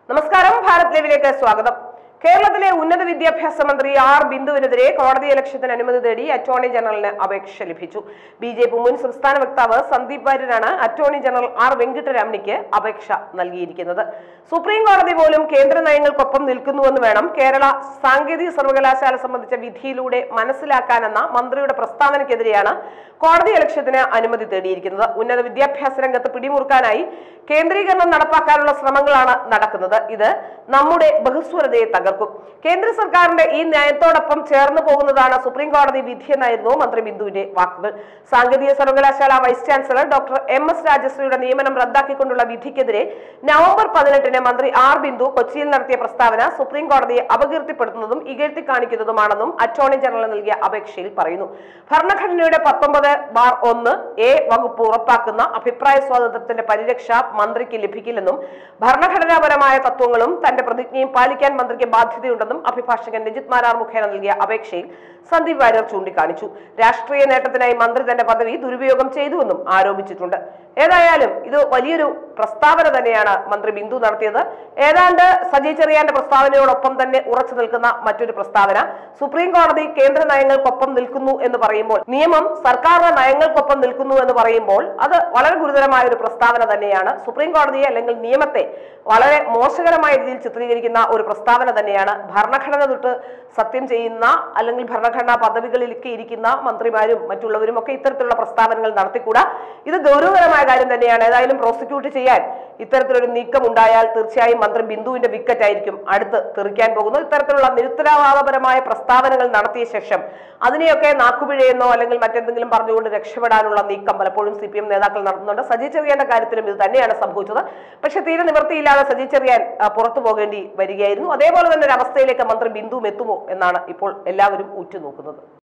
നമസ്കാരം, ഭാരത് ലൈവിലേക്ക് സ്വാഗതം. കേരളത്തിലെ ഉന്നത വിദ്യാഭ്യാസ മന്ത്രി ആർ ബിന്ദുവിനെതിരെ കോടതി ലക്ഷ്യത്തിന് അനുമതി തേടി അറ്റോർണി ജനറലിന് അപേക്ഷ ലഭിച്ചു. ബിജെപി മുൻ സംസ്ഥാന വക്താവ് സന്ദീപ് വാര്യരാണ് അറ്റോർണി ജനറൽ ആർ വെങ്കിട്ടരാമനിക്ക് അപേക്ഷ നൽകിയിരിക്കുന്നത്. സുപ്രീം കോടതി പോലും കേന്ദ്ര നയങ്ങൾക്കൊപ്പം നിൽക്കുന്നുവെന്ന് വേണം കേരള സാങ്കേതിക സർവകലാശാല സംബന്ധിച്ച വിധിയിലൂടെ മനസ്സിലാക്കാനെന്ന മന്ത്രിയുടെ പ്രസ്താവനയ്ക്കെതിരെയാണ് കോടതി ലക്ഷ്യത്തിന് അനുമതി തേടിയിരിക്കുന്നത്. ഉന്നത വിദ്യാഭ്യാസ രംഗത്ത് പിടിമുറുക്കാനായി കേന്ദ്രീകരണം നടപ്പാക്കാനുള്ള ശ്രമങ്ങളാണ് നടക്കുന്നത്. ഇത് നമ്മുടെ ബഹുസ്വരതയെ തകർക്കും. കേന്ദ്ര സർക്കാരിന്റെ ഈ നയത്തോടൊപ്പം ചേർന്ന് പോകുന്നതാണ് സുപ്രീം കോടതി വിധിയെന്നായിരുന്നു മന്ത്രി ബിന്ദുവിന്റെ വാക്കുകൾ. സാങ്കേതിക സർവകലാശാല വൈസ് ചാൻസലർ ഡോക്ടർ MS രാജശ്രീയുടെ നിയമനം റദ്ദാക്കിക്കൊണ്ടുള്ള വിധിക്കെതിരെ നവംബർ 18-ന് മന്ത്രി ആർ ബിന്ദു കൊച്ചിയിൽ നടത്തിയ പ്രസ്താവന സുപ്രീം കോടതിയെ അപകീർത്തിപ്പെടുത്തുന്നതും ഇകഴ്ത്തി കാണിക്കുന്നതുമാണെന്നും അറ്റോർണി ജനറൽ നൽകിയ അപേക്ഷയിൽ പറയുന്നു. ഭരണഘടനയുടെ 19(1)(a) വകുപ്പ് ഉറപ്പാക്കുന്ന അഭിപ്രായ സ്വാതന്ത്ര്യത്തിന്റെ പരിരക്ഷ മന്ത്രിക്ക് ലഭിക്കില്ലെന്നും ഭരണഘടനാപരമായ തത്വങ്ങളും തന്റെ പ്രതിജ്ഞയും പാലിക്കാൻ മന്ത്രിക്ക് ബാധ്യതയുണ്ടെന്നും അഭിഭാഷകൻ രജിത് മാരാർ മുഖേന നൽകിയ അപേക്ഷയിൽ സന്ദീപ് വാര്യർ ചൂണ്ടിക്കാണിച്ചു. രാഷ്ട്രീയ നേട്ടത്തിനായി മന്ത്രി തന്റെ പദവി ദുരുപയോഗം ചെയ്തുവെന്നും ആരോപിച്ചിട്ടുണ്ട്. ഏതായാലും ഇത് വലിയൊരു പ്രസ്താവന തന്നെയാണ് മന്ത്രി ബിന്ദു നടത്തിയത്. ഏതാണ്ട് സജി ചെറിയാന്റെ പ്രസ്താവനയോടൊപ്പം തന്നെ ഉറച്ചു നിൽക്കുന്ന മറ്റൊരു പ്രസ്താവന. സുപ്രീം കോടതി കേന്ദ്ര നയങ്ങൾക്കൊപ്പം നിൽക്കുന്നു എന്ന് പറയുമ്പോൾ, നിയമം സർക്കാരിന്റെ നയങ്ങൾക്കൊപ്പം നിൽക്കുന്നു എന്ന് പറയുമ്പോൾ അത് വളരെ ഗുരുതരമായ ഒരു പ്രസ്താവന തന്നെയാണ്. സുപ്രീം കോടതിയെ അല്ലെങ്കിൽ നിയമത്തെ വളരെ മോശകരമായ രീതിയിൽ ചിത്രീകരിക്കുന്ന ഒരു പ്രസ്താവന തന്നെയാണ്. ഭരണഘടന തൊട്ട് സത്യം ചെയ്യുന്ന അല്ലെങ്കിൽ ഭരണഘടനാ പദവികളിലേക്ക് ഇരിക്കുന്ന മന്ത്രിമാരും മറ്റുള്ളവരും ഒക്കെ ഇത്തരത്തിലുള്ള പ്രസ്താവനകൾ നടത്തിക്കൂടാ. ഇത് ഗൗരവകരമായ കാര്യം തന്നെയാണ്. ഏതായാലും പ്രോസിക്യൂട്ട് ചെയ്യാൻ ഇത്തരത്തിലൊരു നീക്കം ഉണ്ടായാൽ തീർച്ചയായും മന്ത്രി ബിന്ദുവിന്റെ വിക്കറ്റ് ആയിരിക്കും അടുത്ത് തെറിക്കാൻ പോകുന്നത്. ഇത്തരത്തിലുള്ള നിരുത്തരവാദപരമായ പ്രസ്താവനകൾ നടത്തിയ ശേഷം അതിനെയൊക്കെ നാക്കുപിഴയെന്നോ അല്ലെങ്കിൽ മറ്റെന്തെങ്കിലും പറഞ്ഞുകൊണ്ട് രക്ഷപ്പെടാനുള്ള നീക്കം പലപ്പോഴും CPM നേതാക്കൾ നടത്തുന്നുണ്ട്. സജി ചെറിയാന്റെ കാര്യത്തിലും ഇത് തന്നെയാണ് സംഭവിച്ചത്. പക്ഷെ തീരെ നിവൃത്തിയില്ലാതെ സജി ചെറിയാൻ പുറത്തു പോകേണ്ടി വരികയായിരുന്നു. അതേപോലെ തന്നെ ഒരു അവസ്ഥയിലേക്ക് മന്ത്രി ബിന്ദുവും എത്തുമോ എന്നാണ് ഇപ്പോൾ എല്ലാവരും ഉറ്റുനോക്കുന്നത്.